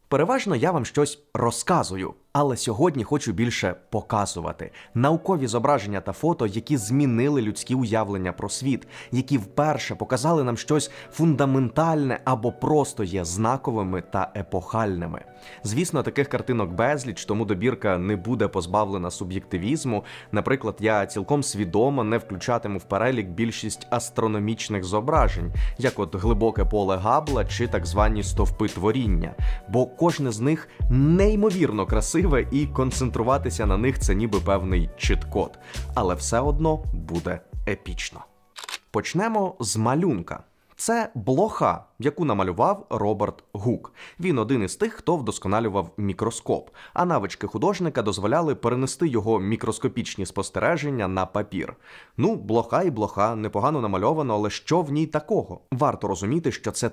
Переважно я вам щось розказую, але сьогодні хочу більше показувати. Наукові зображення та фото, які змінили людські уявлення про світ, які вперше показали нам щось фундаментальне або просто є знаковими та епохальними. Звісно, таких картинок безліч, тому добірка не буде позбавлена суб'єктивізму. Наприклад, я цілком свідомо не включатиму в перелік більшість астрономічних зображень, як от глибоке поле Габбла чи так звані стовпи творіння, бо кожне з них неймовірно красиве і концентруватися на них – це ніби певний чіт-код. Але все одно буде епічно. Почнемо з малюнка. Це блоха, яку намалював Роберт Гук. Він один із тих, хто вдосконалював мікроскоп, а навички художника дозволяли перенести його мікроскопічні спостереження на папір. Ну, блоха і блоха, непогано намальовано, але що в ній такого? Варто розуміти, що це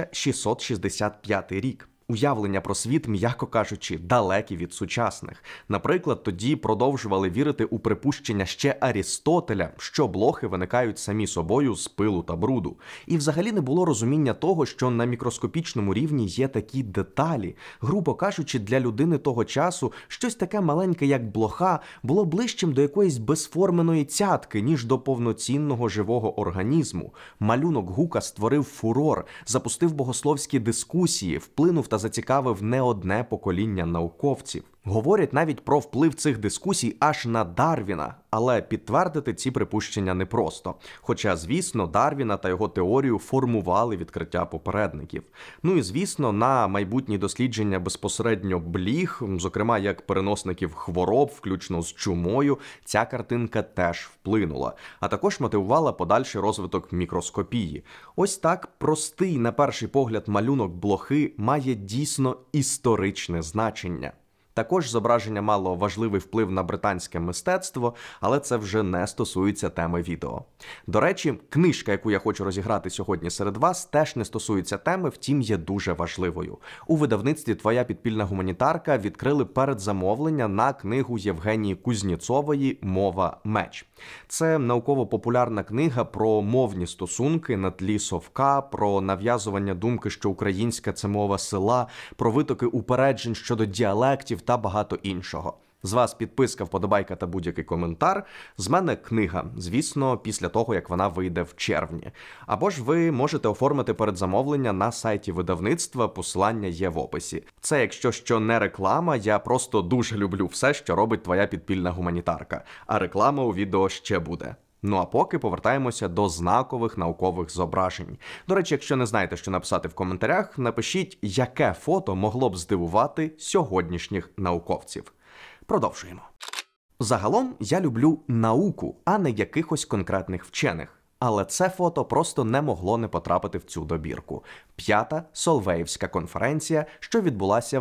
1665 рік. Уявлення про світ, м'яко кажучи, далекі від сучасних. Наприклад, тоді продовжували вірити у припущення ще Арістотеля, що блохи виникають самі собою з пилу та бруду. І взагалі не було розуміння того, що на мікроскопічному рівні є такі деталі. Грубо кажучи, для людини того часу щось таке маленьке, як блоха, було ближчим до якоїсь безформеної цятки, ніж до повноцінного живого організму. Малюнок Гука створив фурор, запустив богословські дискусії, вплинув та зацікавив не одне покоління науковців. Говорять навіть про вплив цих дискусій аж на Дарвіна, але підтвердити ці припущення непросто. Хоча, звісно, Дарвіна та його теорію формували відкриття попередників. Ну і, звісно, на майбутні дослідження безпосередньо бліг, зокрема як переносників хвороб, включно з чумою, ця картинка теж вплинула. А також мотивувала подальший розвиток мікроскопії. Ось так простий, на перший погляд, малюнок блохи має дійсно історичне значення. Також зображення мало важливий вплив на британське мистецтво, але це вже не стосується теми відео. До речі, книжка, яку я хочу розіграти сьогодні серед вас, теж не стосується теми, втім є дуже важливою. У видавництві «Твоя підпільна гуманітарка» відкрили передзамовлення на книгу Євгенії Кузнєцової «Мова. Меч». Це науково-популярна книга про мовні стосунки на тлі совка, про нав'язування думки, що українська – це мова села, про витоки упереджень щодо діалектів та багато іншого. З вас підписка, вподобайка та будь-який коментар. З мене книга, звісно, після того, як вона вийде в червні. Або ж ви можете оформити передзамовлення на сайті видавництва, посилання є в описі. Це, якщо що, не реклама, я просто дуже люблю все, що робить твоя підпільна гуманітарка. А реклама у відео ще буде. Ну а поки повертаємося до знакових наукових зображень. До речі, якщо не знаєте, що написати в коментарях, напишіть, яке фото могло б здивувати сьогоднішніх науковців. Продовжуємо. Загалом я люблю науку, а не якихось конкретних вчених. Але це фото просто не могло не потрапити в цю добірку. 5-та Солвеївська конференція, що відбулася в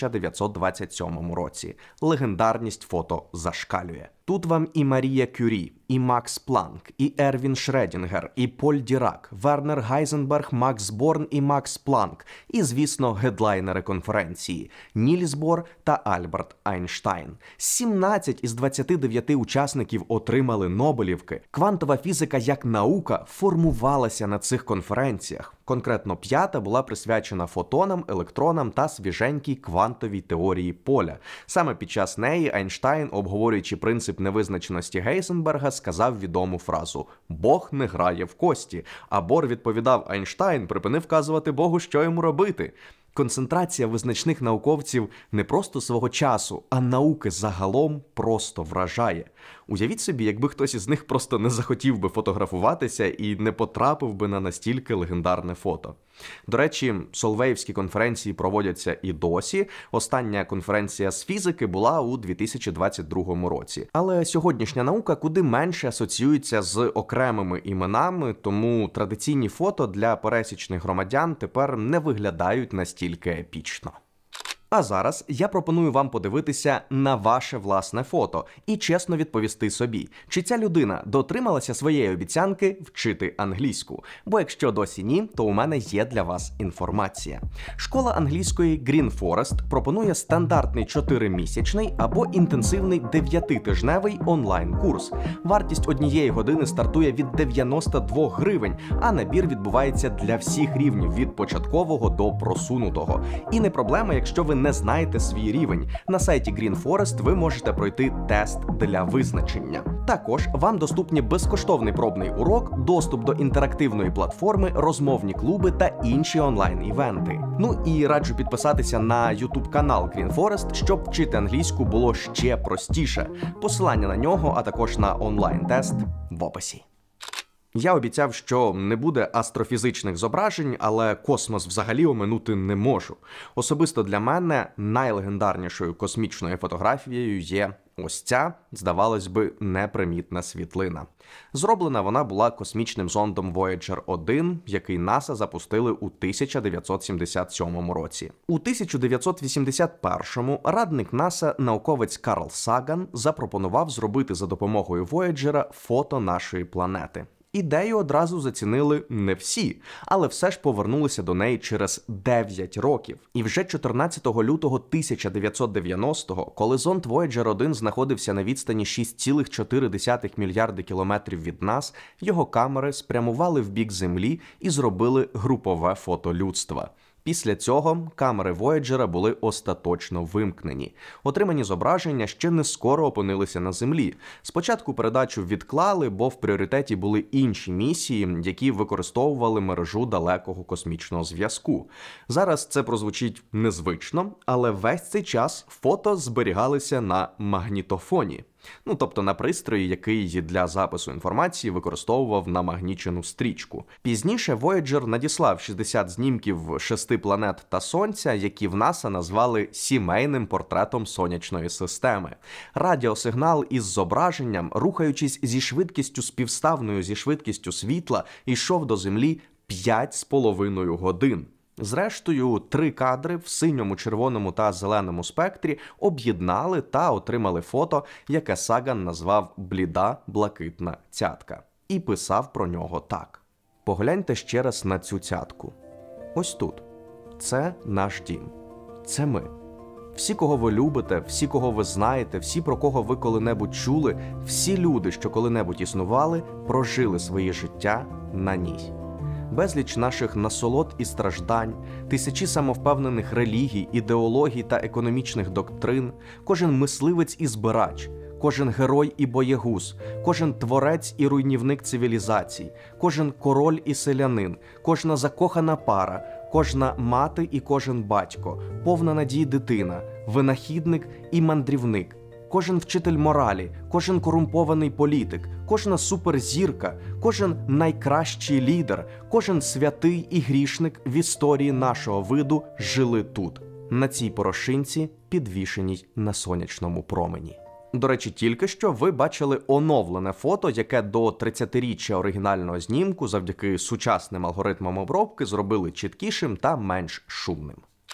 1927 році. Легендарність фото зашкалює. Тут вам і Марія Кюрі, і Макс Планк, і Ервін Шредінгер, і Поль Дірак, Вернер Гайзенберг, Макс Борн і Макс Планк, і, звісно, гедлайнери конференції – Нільс Бор та Альберт Айнштайн. 17 із 29 учасників отримали Нобелівки. Квантова фізика як наука формувалася на цих конференціях. Конкретно 5-та була присвячена фотонам, електронам та свіженькій квантовій теорії поля. Саме під час неї Айнштайн, обговорюючи принцип невизначеності Гейзенберга, сказав відому фразу «Бог не грає в кості», а Бор відповідав «Айнштайн, припини вказувати Богу, що йому робити». Концентрація визначних науковців не просто свого часу, а науки загалом просто вражає. Уявіть собі, якби хтось із них просто не захотів би фотографуватися і не потрапив би на настільки легендарне фото. До речі, Солвеївські конференції проводяться і досі. Остання конференція з фізики була у 2022 році. Але сьогоднішня наука куди менше асоціюється з окремими іменами, тому традиційні фото для пересічних громадян тепер не виглядають настільки епічно. А зараз я пропоную вам подивитися на ваше власне фото і чесно відповісти собі, чи ця людина дотрималася своєї обіцянки вчити англійську. Бо якщо досі ні, то у мене є для вас інформація. Школа англійської Green Forest пропонує стандартний 4-місячний або інтенсивний 9-тижневий онлайн-курс. Вартість однієї години стартує від 92 гривень, а набір відбувається для всіх рівнів від початкового до просунутого. І не проблема, якщо ви не знаєте свій рівень. На сайті Green Forest ви можете пройти тест для визначення. Також вам доступні безкоштовний пробний урок, доступ до інтерактивної платформи, розмовні клуби та інші онлайн-івенти. Ну і раджу підписатися на YouTube канал Green Forest, щоб вчити англійську було ще простіше. Посилання на нього, а також на онлайн-тест в описі. Я обіцяв, що не буде астрофізичних зображень, але космос взагалі оминути не можу. Особисто для мене найлегендарнішою космічною фотографією є ось ця, здавалось би, непримітна світлина. Зроблена вона була космічним зондом Voyager 1, який НАСА запустили у 1977 році. У 1981-му радник НАСА, науковець Карл Саган, запропонував зробити за допомогою Voyager фото нашої планети. Ідею одразу зацінили не всі, але все ж повернулися до неї через 9 років. І вже 14 лютого 1990-го, коли зонд Voyager 1 знаходився на відстані 6,4 мільярди кілометрів від нас, його камери спрямували в бік Землі і зробили групове фото людства. Після цього камери Voyager були остаточно вимкнені. Отримані зображення ще не скоро опинилися на Землі. Спочатку передачу відклали, бо в пріоритеті були інші місії, які використовували мережу далекого космічного зв'язку. Зараз це прозвучить незвично, але весь цей час фото зберігалися на магнітофоні. Тобто на пристрої, який для запису інформації використовував намагнічену стрічку. Пізніше Voyager надіслав 60 знімків 6 планет та Сонця, які в НАСА назвали сімейним портретом сонячної системи. Радіосигнал із зображенням, рухаючись зі швидкістю співставною зі швидкістю світла, йшов до Землі 5,5 годин. Зрештою, 3 кадри в синьому, червоному та зеленому спектрі об'єднали та отримали фото, яке Саган назвав «бліда блакитна цятка». І писав про нього так. Погляньте ще раз на цю цятку. Ось тут. Це наш дім. Це ми. Всі, кого ви любите, всі, кого ви знаєте, всі, про кого ви коли-небудь чули, всі люди, що коли-небудь існували, прожили своє життя на ній. Безліч наших насолод і страждань, тисячі самовпевнених релігій, ідеологій та економічних доктрин, кожен мисливець і збирач, кожен герой і боєгуз, кожен творець і руйнівник цивілізацій, кожен король і селянин, кожна закохана пара, кожна мати і кожен батько, повна надій дитина, винахідник і мандрівник, кожен вчитель моралі, кожен корумпований політик, кожна суперзірка, кожен найкращий лідер, кожен святий і грішник в історії нашого виду жили тут, на цій порошинці, підвішеній на сонячному промені. До речі, тільки що ви бачили оновлене фото, яке до 30-річчя оригінального знімку завдяки сучасним алгоритмам обробки зробили чіткішим та менш шумним.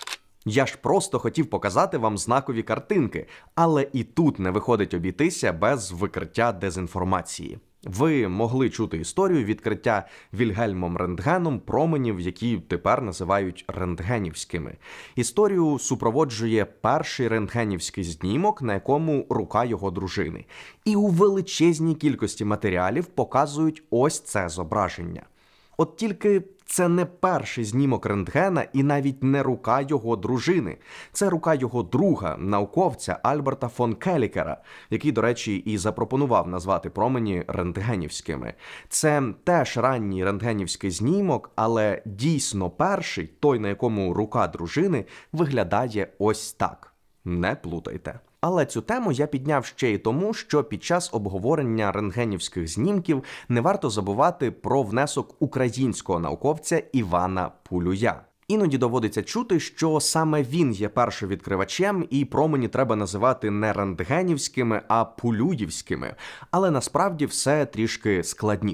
Я ж просто хотів показати вам знакові картинки, але і тут не виходить обійтися без викриття дезінформації. Ви могли чути історію відкриття Вільгельмом Рентгеном променів, які тепер називають рентгенівськими. Історію супроводжує перший рентгенівський знімок, на якому рука його дружини. І у величезній кількості матеріалів показують ось це зображення. От тільки це не перший знімок рентгена і навіть не рука його дружини. Це рука його друга, науковця Альберта фон Келікера, який, до речі, і запропонував назвати промені рентгенівськими. Це теж ранній рентгенівський знімок, але дійсно перший, той, на якому рука дружини, виглядає ось так. Не плутайте. Але цю тему я підняв ще й тому, що під час обговорення рентгенівських знімків не варто забувати про внесок українського науковця Івана Пулюя. Іноді доводиться чути, що саме він є першовідкривачем, і промені треба називати не рентгенівськими, а пулюївськими. Але насправді все трішки складніше.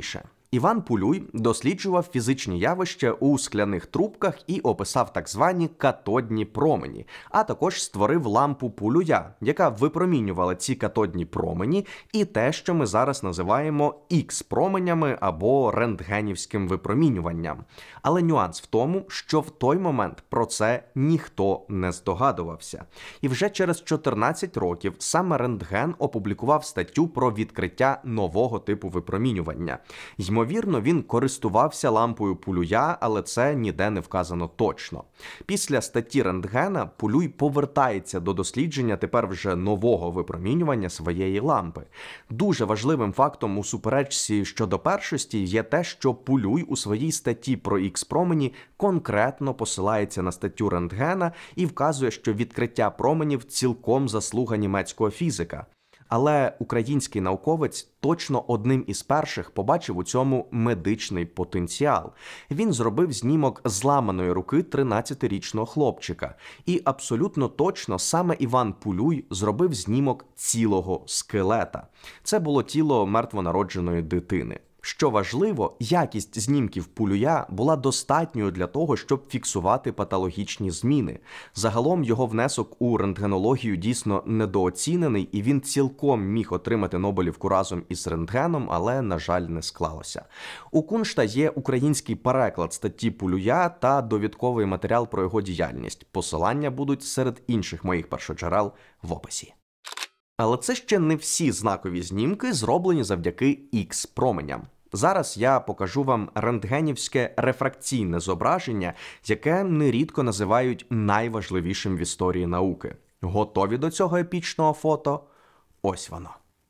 Іван Пулюй досліджував фізичні явища у скляних трубках і описав так звані катодні промені, а також створив лампу Пулюя, яка випромінювала ці катодні промені і те, що ми зараз називаємо Х-променями або рентгенівським випромінюванням. Але нюанс в тому, що в той момент про це ніхто не здогадувався. І вже через 14 років саме рентген опублікував статтю про відкриття нового типу випромінювання. Ймовірно, він користувався лампою Пулюя, але це ніде не вказано точно. Після статті рентгена Пулюй повертається до дослідження тепер вже нового випромінювання своєї лампи. Дуже важливим фактом у суперечці щодо першості є те, що Пулюй у своїй статті про Х-промені конкретно посилається на статтю рентгена і вказує, що відкриття променів цілком заслуга німецького фізика. Але український науковець точно одним із перших побачив у цьому медичний потенціал. Він зробив знімок зламаної руки 13-річного хлопчика. І абсолютно точно саме Іван Пулюй зробив знімок цілого скелета. Це було тіло мертвонародженої дитини. Що важливо, якість знімків Пулюя була достатньою для того, щоб фіксувати патологічні зміни. Загалом його внесок у рентгенологію дійсно недооцінений, і він цілком міг отримати Нобелівку разом із рентгеном, але, на жаль, не склалося. У Куншта є український переклад статті Пулюя та довідковий матеріал про його діяльність. Посилання будуть серед інших моїх першоджерел в описі. Але це ще не всі знакові знімки, зроблені завдяки Х-променям. Зараз я покажу вам рентгенівське рефракційне зображення, яке нерідко називають найважливішим в історії науки. Готові до цього епічного фото? Ось воно.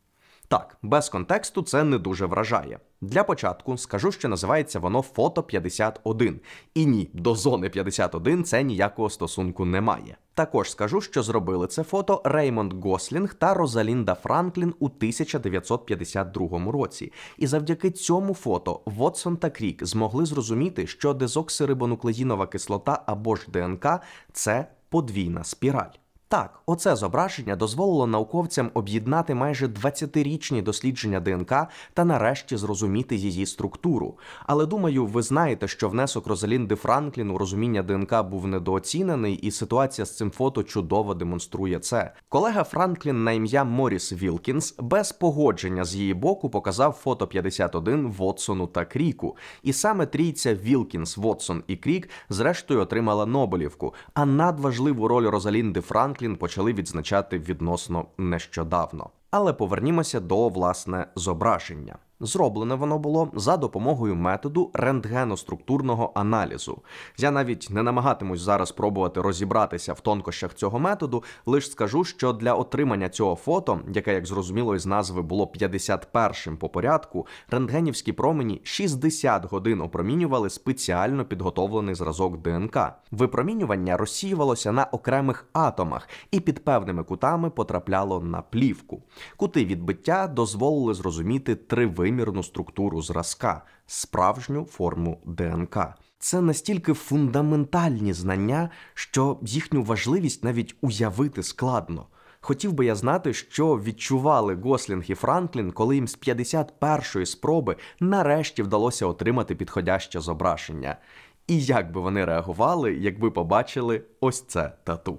Так, без контексту це не дуже вражає. Для початку скажу, що називається воно фото 51. І ні, до зони 51 це ніякого стосунку не має. Також скажу, що зробили це фото Реймонд Гослінг та Розалінда Франклін у 1952 році. І завдяки цьому фото Вотсон та Крік змогли зрозуміти, що дезоксирибонуклеїнова кислота або ж ДНК – це подвійна спіраль. Так, оце зображення дозволило науковцям об'єднати майже 20-річні дослідження ДНК та нарешті зрозуміти її структуру. Але думаю, ви знаєте, що внесок Розалінди Франклін у розуміння ДНК був недооцінений, і ситуація з цим фото чудово демонструє це. Колега Франклін на ім'я Моріс Вілкінс без погодження з її боку показав фото 51 Вотсону та Кріку. І саме трійця Вілкінс, Вотсон і Крік зрештою отримала Нобелівку, а надважливу роль Розалінди Франклін почали відзначати відносно нещодавно. Але повернімося до, власне, зображення. Зроблене воно було за допомогою методу рентгеноструктурного аналізу. Я навіть не намагатимусь зараз пробувати розібратися в тонкощах цього методу, лише скажу, що для отримання цього фото, яке, як зрозуміло із назви, було 51-м по порядку, рентгенівські промені 60 годин опромінювали спеціально підготовлений зразок ДНК. Випромінювання розсіювалося на окремих атомах і під певними кутами потрапляло на плівку. Кути відбиття дозволили зрозуміти тривимірну структуру зразка, справжню форму ДНК. Це настільки фундаментальні знання, що їхню важливість навіть уявити складно. Хотів би я знати, що відчували Гослінг і Франклін, коли їм з 51-ї спроби нарешті вдалося отримати підходяще зображення. І як би вони реагували, якби побачили ось це тату.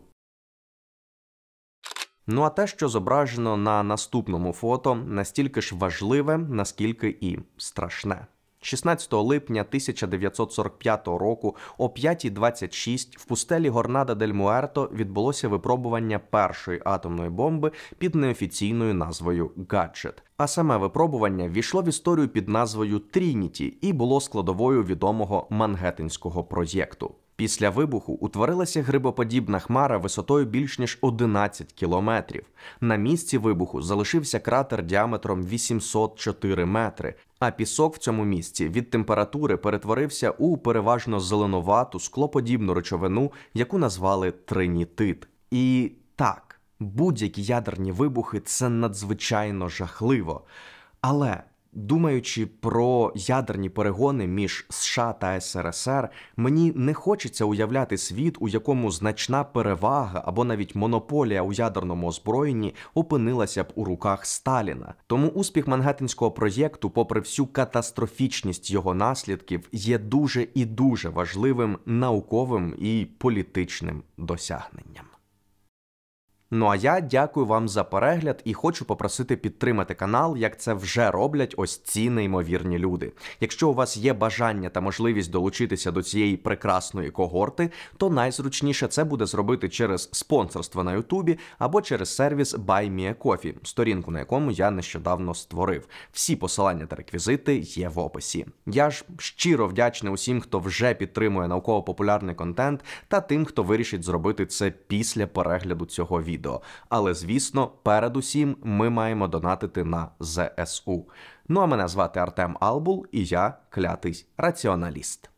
Ну а те, що зображено на наступному фото, настільки ж важливе, наскільки і страшне. 16 липня 1945 року о 5:26 в пустелі Горнада-дель-Муерто відбулося випробування першої атомної бомби під неофіційною назвою «Гаджет». А саме випробування ввійшло в історію під назвою «Трініті» і було складовою відомого Мангеттенського проєкту. Після вибуху утворилася грибоподібна хмара висотою більш ніж 11 кілометрів. На місці вибуху залишився кратер діаметром 804 метри, а пісок в цьому місці від температури перетворився у переважно зеленувату склоподібну речовину, яку назвали тринітит. І так, будь-які ядерні вибухи – це надзвичайно жахливо. Але Думаючи про ядерні перегони між США та СРСР, мені не хочеться уявляти світ, у якому значна перевага або навіть монополія у ядерному озброєнні опинилася б у руках Сталіна. Тому успіх Мангеттенського проєкту, попри всю катастрофічність його наслідків, є дуже і дуже важливим науковим і політичним досягненням. Ну а я дякую вам за перегляд і хочу попросити підтримати канал, як це вже роблять ось ці неймовірні люди. Якщо у вас є бажання та можливість долучитися до цієї прекрасної когорти, то найзручніше це буде зробити через спонсорство на Ютубі або через сервіс BuyMeACoffee, сторінку на якому я нещодавно створив. Всі посилання та реквізити є в описі. Я ж щиро вдячний усім, хто вже підтримує науково-популярний контент, та тим, хто вирішить зробити це після перегляду цього відео. Але, звісно, передусім ми маємо донатити на ЗСУ. Ну а мене звати Артем Албул, і я клятий раціоналіст.